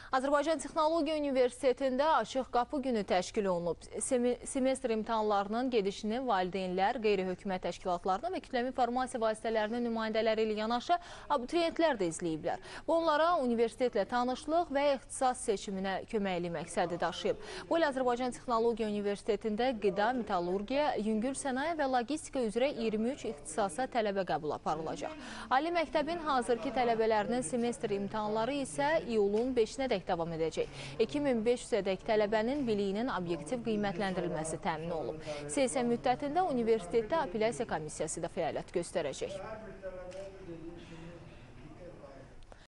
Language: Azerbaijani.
Azərbaycan Texnologiya Universitetində açıq qapı günü təşkil olunub. Semestr imtahanlarının gedişini valideynlər, qeyri-hökumət təşkilatlarının və kütləvi informasiya vasitələrinin nümayəndələri ilə yanaşı abituriyentlər də izləyiblər. Bu onlara universitetlə tanışlıq və ixtisas seçiminə köməkli məqsədi daşıyıb. Bu il Azərbaycan Texnologiya Universitetində qida, metallurgiya, yüngül sənaye və logistika üzrə 23 ixtisasa tələbə qəbul aparılacaq. Ali məktəbin hazırki tələbələrinin semestr imtahanları isə iyulun 5-nə davam edəcək. 2500-ədək tələbənin biliyinin obyektiv qiymətləndirilməsi təmin olunub. Sessiya müddətində universitetdə apellyasiya komissiyası da fəaliyyət göstərəcək.